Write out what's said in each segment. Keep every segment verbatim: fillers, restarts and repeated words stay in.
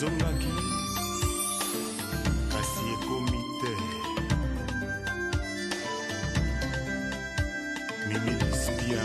ezongaki kasi ekomi te. Mimi Lispia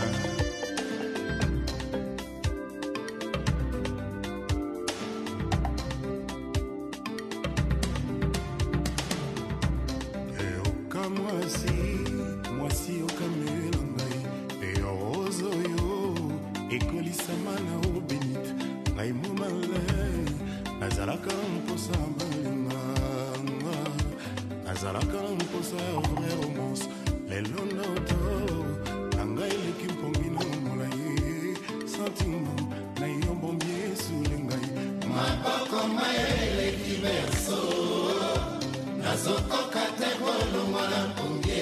eoka mwasi mwasi okamela ngai eoroze oyo ekolisama na obinite ngai momale nazalaka mposa balinganga nazalaka mposa ya vrai romance lelo ndoto na ngai eleki mpongi na molai sentiment na yo bombi esule ngai maboko maye eleki berso nazokoka te kolongola mpongi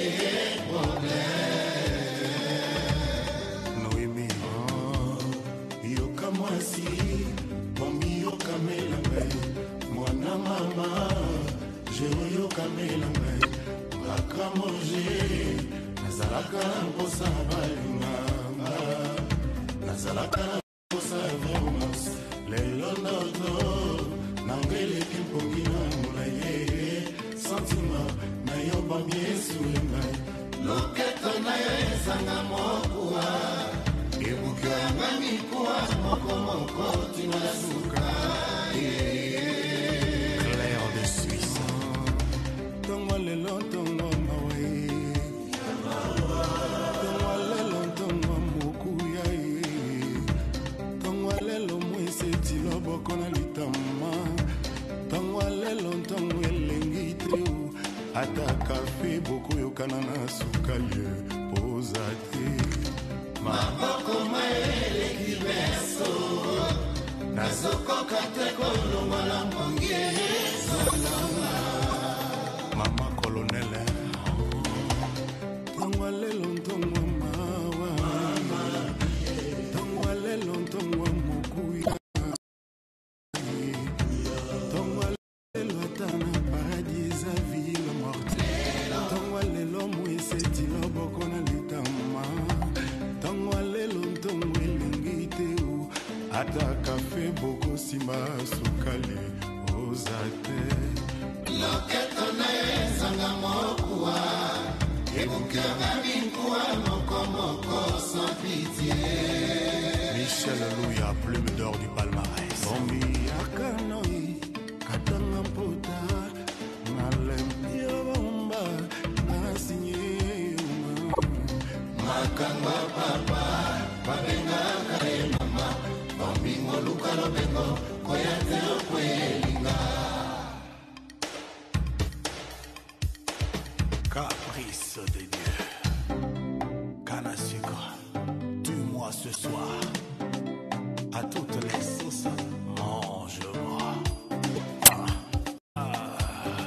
noemi yoka mwasi bombi yokamela ngai mwana mama jero yokamela ngai ngaka moje nazalaka mposa balinganga nazalaka mposa romance lelo ndoto nanga eleki mpongi na molai sentiment na yo bambi esule ngai loketo na yo ezanga mokuwa ebuki yanga mikuwa mokomoko tina suka Claire de Suisse tongo lelo tongo mawe tongo lelo tongo mokuya tongo lelo mwese tiloboko na litama tongo lelo tongo elengi teo ata kafe boko yokana na sukalie poza te maboko maeleki beso nazokoka te kolongola mpongi ezolonga mama kolonele tongo lelo ntongo mawa tongo lelo ntongo mokuya tongo lelo atana paradis a ville morte tongo lelo mwese tiloboko na litama tongo lelo ntongo elengi teo ata kafe boko simba sukali oza te loketo na yo ezanga mokuwa ebukaka binkuwa mokomoko sans pitié Michel Louya, plume d'or du palmarès bombi akanoi katanga mpota nalempio bomba nasinye makangwa papa babengaka ye mama bombingo luka lobengo koyate okwelinga caprice de Dieu canne à sucre tue-moi ce soir à toutes les sauces mange-moi ah. Ah.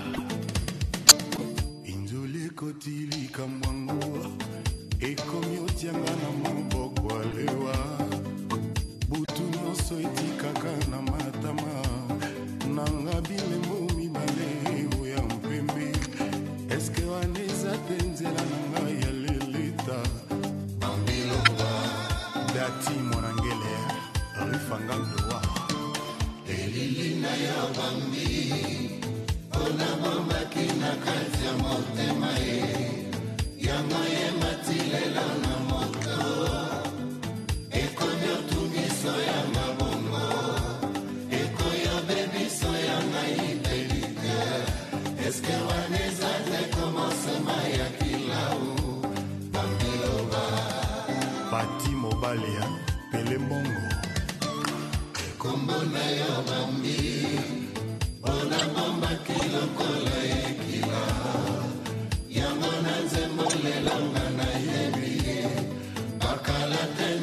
Inzuli kotili kamwangu ekomi otianga na moboko alewa butu nyonso etikaka na matama nanga bilembo mibale oya mpembe eske wana eza te nzela na ngai ya leleta bambiloba dati mwanangele rifangandoa elili na yo bambi mpona bombaki na kati ya motema ye yango ye matilela na moto ekomi otungiso ya mabongo ekoyo bebiso ya ngai pelike eske wana eza te komosema ya kilau bambiloba pati mobalia pele mbongo ekombo na yo bambi mpona bombaki lokola ekila yango na nzembo lelonga na yebi bakala te